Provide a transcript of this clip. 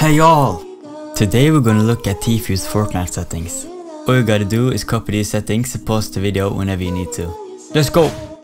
Hey y'all! Today we're gonna look at Tfue's Fortnite settings. All you gotta do is copy these settings and pause the video whenever you need to. Let's go!